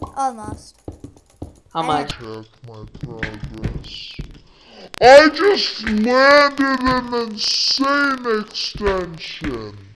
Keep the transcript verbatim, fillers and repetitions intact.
Almost. How I much? Check my progress. I just landed an insane extension.